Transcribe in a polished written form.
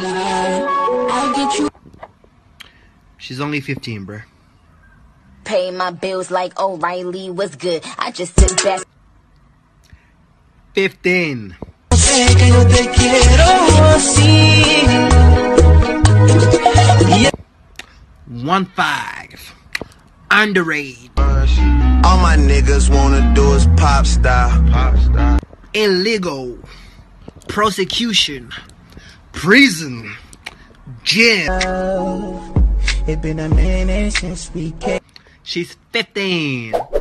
I'll get you. She's only 15, bruh. Pay my bills like O'Reilly was good. I just sit back. 15. 1-5. Underage. All my niggas wanna do is pop star. Illegal. Prosecution. Prison. Jail. It been a minute since we came. She's 15.